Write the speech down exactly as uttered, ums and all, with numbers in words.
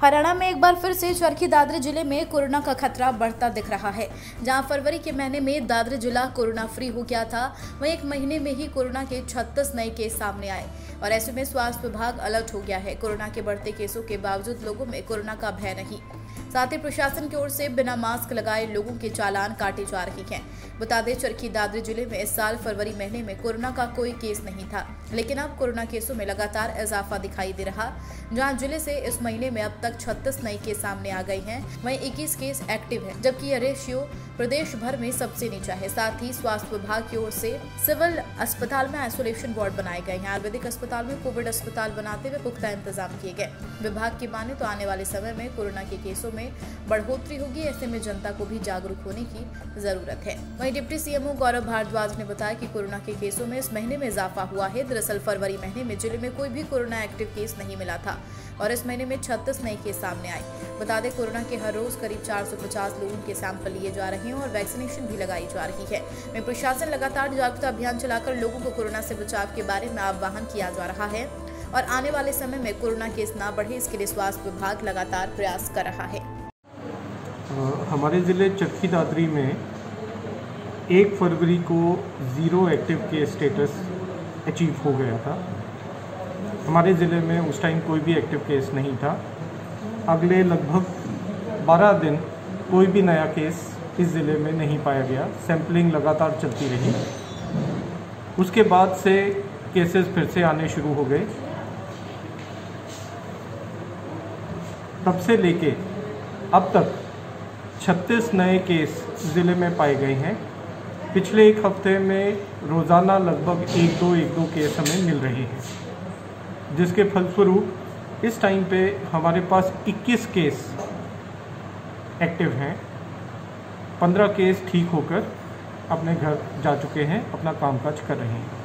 हरियाणा में एक बार फिर से चरखी दादरी जिले में कोरोना का खतरा बढ़ता दिख रहा है। जहां फरवरी के महीने में दादरी जिला कोरोना फ्री हो गया था, वहीं एक महीने में ही कोरोना के छत्तीस नए केस सामने आए और ऐसे में स्वास्थ्य विभाग अलर्ट हो गया है। कोरोना के बढ़ते केसों के बावजूद लोगों में कोरोना का भय नहीं। साथ ही प्रशासन की ओर से बिना मास्क लगाए लोगों के चालान काटे जा रहे हैं। बता दें, चरखी दादरी जिले में इस साल फरवरी महीने में कोरोना का कोई केस नहीं था, लेकिन अब कोरोना केसों में लगातार इजाफा दिखाई दे रहा। जहां जिले से इस महीने में अब तक छत्तीस नए केस सामने आ गए हैं, वहीं इक्कीस केस एक्टिव हैं, जबकि यह रेशियो प्रदेश भर में सबसे नीचा है। साथ ही स्वास्थ्य विभाग की ओर से सिविल अस्पताल में आइसोलेशन वार्ड बनाए गए हैं। आयुर्वेदिक अस्पताल में कोविड अस्पताल बनाते हुए पुख्ता इंतजाम किए गए। विभाग की माने तो आने वाले समय में कोरोना के केसों में बढ़ोतरी होगी, ऐसे में जनता को भी जागरूक होने की जरूरत है। वहीं डिप्टी सीएमओ गौरव भारद्वाज ने बताया कि कोरोना के केसों में इस महीने में इजाफा हुआ है। दरअसल फरवरी महीने में जिले में कोई भी कोरोना एक्टिव केस नहीं मिला था और इस महीने में छत्तीस नए केस सामने आए। बता दें, कोरोना के हर रोज करीब चार सौ पचास लोगों के सैंपल लिए जा रहे हैं और वैक्सीनेशन भी लगाई जा रही है। वहीं प्रशासन लगातार जागरूकता अभियान चलाकर लोगों को कोरोना से बचाव के बारे में आह्वान किया जा रहा है और आने वाले समय में कोरोना केस न बढ़े, इसके लिए स्वास्थ्य विभाग लगातार प्रयास कर रहा है। हमारे ज़िले चरखी दादरी में एक फरवरी को zero active case status achieve हो गया था। हमारे ज़िले में उस टाइम कोई भी एक्टिव केस नहीं था। अगले लगभग बारह दिन कोई भी नया केस इस ज़िले में नहीं पाया गया। सैंपलिंग लगातार चलती रही। उसके बाद से केसेस फिर से आने शुरू हो गए। तब से लेके अब तक छत्तीस नए केस ज़िले में पाए गए हैं। पिछले एक हफ्ते में रोज़ाना लगभग एक दो एक दो केस हमें मिल रहे हैं, जिसके फलस्वरूप इस टाइम पे हमारे पास इक्कीस केस एक्टिव हैं। पंद्रह केस ठीक होकर अपने घर जा चुके हैं, अपना कामकाज कर रहे हैं।